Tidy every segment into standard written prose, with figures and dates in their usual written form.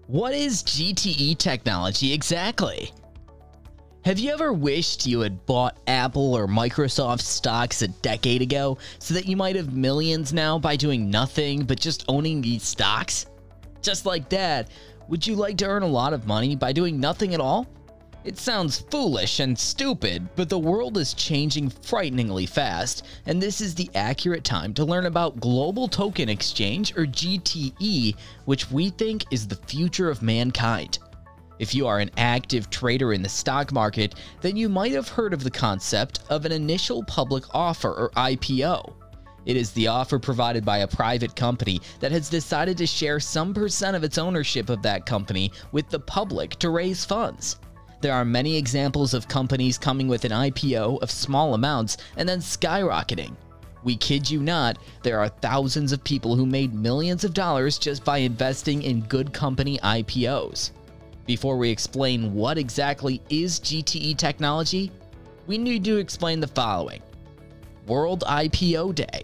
What is GTE technology exactly? Have you ever wished you had bought Apple or Microsoft stocks a decade ago so that you might have millions now by doing nothing but just owning these stocks? Just like that, would you like to earn a lot of money by doing nothing at all? It sounds foolish and stupid, but the world is changing frighteningly fast, and this is the accurate time to learn about Global Token Exchange, or GTE, which we think is the future of mankind. If you are an active trader in the stock market, then you might have heard of the concept of an initial public offer, or IPO. It is the offer provided by a private company that has decided to share some percent of its ownership of that company with the public to raise funds. There are many examples of companies coming with an IPO of small amounts and then skyrocketing. We kid you not, there are thousands of people who made millions of dollars just by investing in good company IPOs. Before we explain what exactly is GTE technology, we need to explain the following. World IPO Day.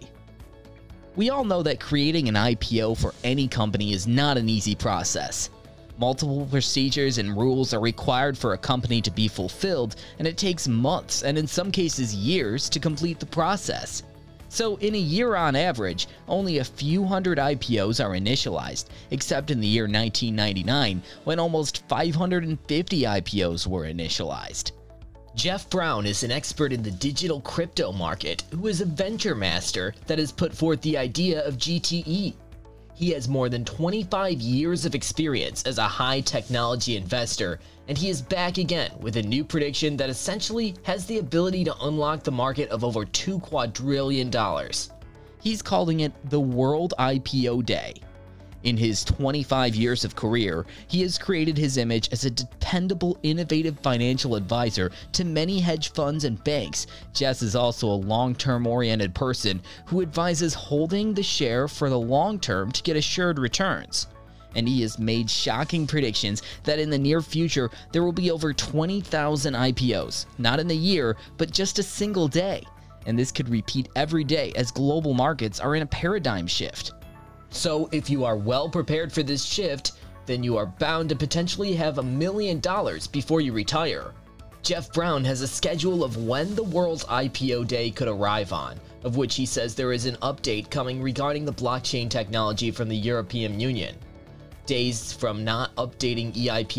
We all know that creating an IPO for any company is not an easy process. Multiple procedures and rules are required for a company to be fulfilled, and it takes months and in some cases years to complete the process. So in a year on average, only a few hundred IPOs are initialized, except in the year 1999 when almost 550 IPOs were initialized. Jeff Brown is an expert in the digital crypto market who is a venture master that has put forth the idea of GTE. He has more than 25 years of experience as a high-technology investor, and he is back again with a new prediction that essentially has the ability to unlock the market of over $2 quadrillion. He's calling it the World IPO Day. In his 25 years of career, he has created his image as a dependable, innovative financial advisor to many hedge funds and banks. Jess is also a long-term oriented person who advises holding the share for the long term to get assured returns. And he has made shocking predictions that in the near future, there will be over 20,000 IPOs, not in a year, but just a single day. And this could repeat every day as global markets are in a paradigm shift. So if you are well prepared for this shift, then you are bound to potentially have $1 million before you retire. Jeff Brown has a schedule of when the world's IPO day could arrive on, of which he says there is an update coming regarding the blockchain technology from the European Union. Days from not updating EIP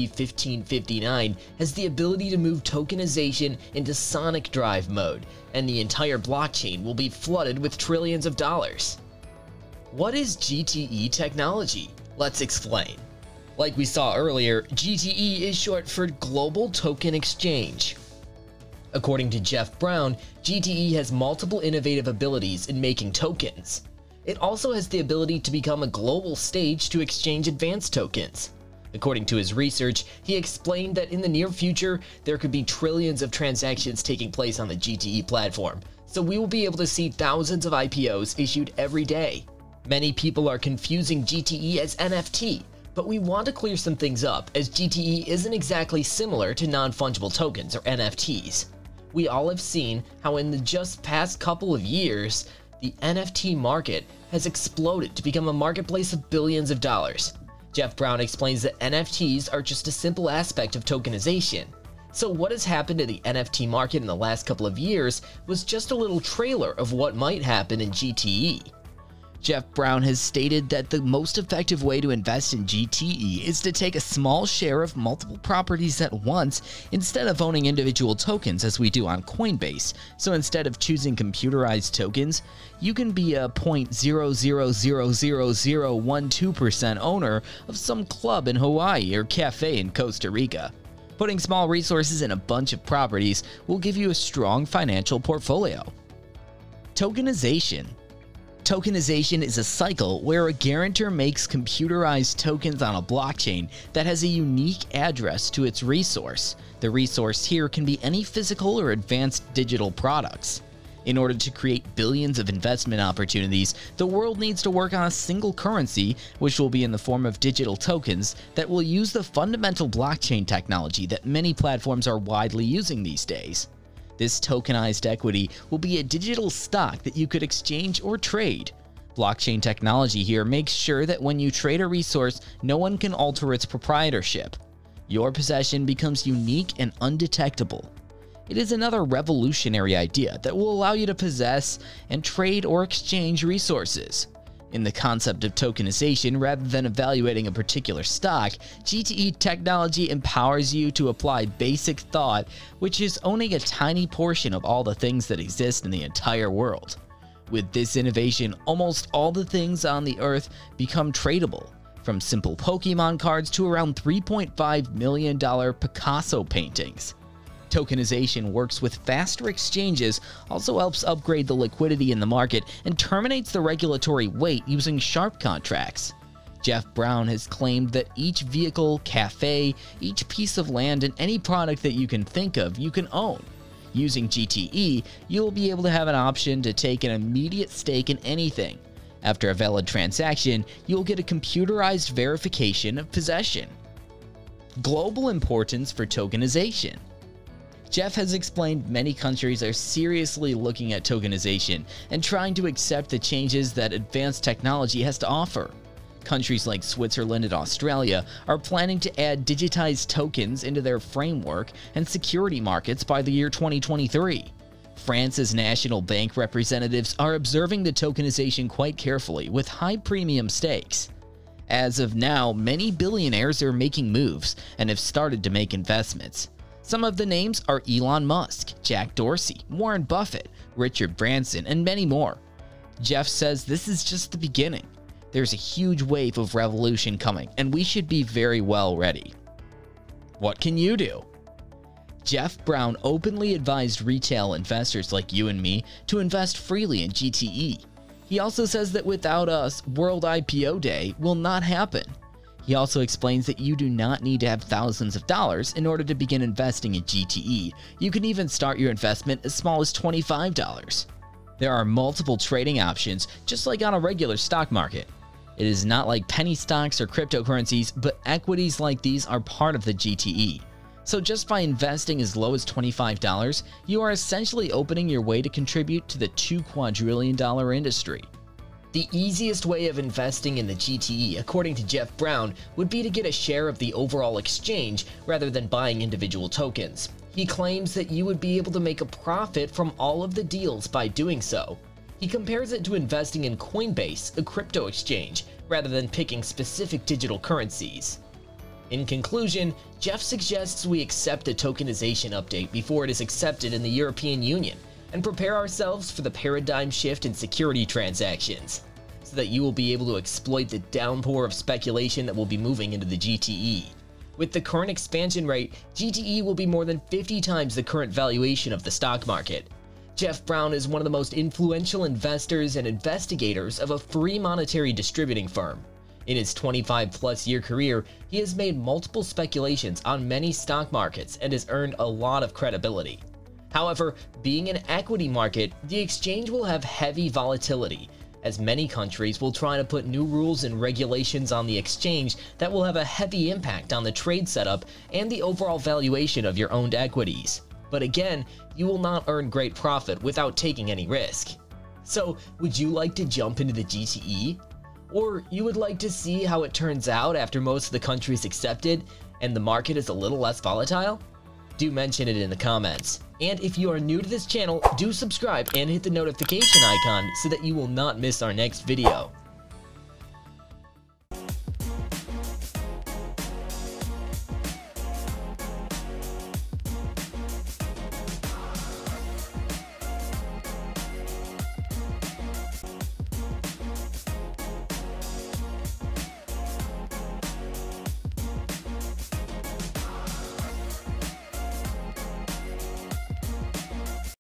1559 has the ability to move tokenization into sonic drive mode, and the entire blockchain will be flooded with trillions of dollars. What is GTE technology? Let's explain. Like we saw earlier, GTE is short for Global Token Exchange. According to Jeff Brown, GTE has multiple innovative abilities in making tokens. It also has the ability to become a global stage to exchange advanced tokens. According to his research, he explained that in the near future, there could be trillions of transactions taking place on the GTE platform, so we will be able to see thousands of IPOs issued every day. Many people are confusing GTE as NFT, but we want to clear some things up as GTE isn't exactly similar to non-fungible tokens or NFTs. We all have seen how in the just past couple of years, the NFT market has exploded to become a marketplace of billions of dollars. Jeff Brown explains that NFTs are just a simple aspect of tokenization. So what has happened to the NFT market in the last couple of years was just a little trailer of what might happen in GTE. Jeff Brown has stated that the most effective way to invest in GTE is to take a small share of multiple properties at once instead of owning individual tokens as we do on Coinbase. So instead of choosing computerized tokens, you can be a 0.0000012% owner of some club in Hawaii or cafe in Costa Rica. Putting small resources in a bunch of properties will give you a strong financial portfolio. Tokenization. Tokenization is a cycle where a guarantor makes computerized tokens on a blockchain that has a unique address to its resource. The resource here can be any physical or advanced digital products. In order to create billions of investment opportunities, the world needs to work on a single currency, which will be in the form of digital tokens that will use the fundamental blockchain technology that many platforms are widely using these days. This tokenized equity will be a digital stock that you could exchange or trade. Blockchain technology here makes sure that when you trade a resource, no one can alter its proprietorship. Your possession becomes unique and undetectable. It is another revolutionary idea that will allow you to possess and trade or exchange resources. In the concept of tokenization, rather than evaluating a particular stock, GTE Technology empowers you to apply basic thought, which is owning a tiny portion of all the things that exist in the entire world. With this innovation, almost all the things on the earth become tradable, from simple Pokemon cards to around $3.5 million Picasso paintings. Tokenization works with faster exchanges, also helps upgrade the liquidity in the market, and terminates the regulatory wait using sharp contracts. Jeff Brown has claimed that each vehicle, cafe, each piece of land, and any product that you can think of, you can own. Using GTE, you'll be able to have an option to take an immediate stake in anything. After a valid transaction, you'll get a computerized verification of possession. Global importance for tokenization. Jeff has explained many countries are seriously looking at tokenization and trying to accept the changes that advanced technology has to offer. Countries like Switzerland and Australia are planning to add digitized tokens into their framework and security markets by the year 2023. France's national bank representatives are observing the tokenization quite carefully with high premium stakes. As of now, many billionaires are making moves and have started to make investments. Some of the names are Elon Musk, Jack Dorsey, Warren Buffett, Richard Branson, and many more. Jeff says this is just the beginning. There's a huge wave of revolution coming, and we should be very well ready. What can you do? Jeff Brown openly advised retail investors like you and me to invest freely in GTE. He also says that without us, World IPO Day will not happen. He also explains that you do not need to have thousands of dollars in order to begin investing in GTE. You can even start your investment as small as $25. There are multiple trading options, just like on a regular stock market. It is not like penny stocks or cryptocurrencies, but equities like these are part of the GTE. So just by investing as low as $25, you are essentially opening your way to contribute to the $2 quadrillion industry. The easiest way of investing in the GTE, according to Jeff Brown, would be to get a share of the overall exchange rather than buying individual tokens. He claims that you would be able to make a profit from all of the deals by doing so. He compares it to investing in Coinbase, a crypto exchange, rather than picking specific digital currencies. In conclusion, Jeff suggests we accept the tokenization update before it is accepted in the European Union, and prepare ourselves for the paradigm shift in security transactions, so that you will be able to exploit the downpour of speculation that will be moving into the GTE. With the current expansion rate, GTE will be more than 50 times the current valuation of the stock market. Jeff Brown is one of the most influential investors and investigators of a free monetary distributing firm. In his 25-plus year career, he has made multiple speculations on many stock markets and has earned a lot of credibility. However, being an equity market, the exchange will have heavy volatility, as many countries will try to put new rules and regulations on the exchange that will have a heavy impact on the trade setup and the overall valuation of your owned equities. But again, you will not earn great profit without taking any risk. So, would you like to jump into the GTE? Or you would like to see how it turns out after most of the countries accept it and the market is a little less volatile? Do mention it in the comments. And if you are new to this channel, do subscribe and hit the notification icon so that you will not miss our next video.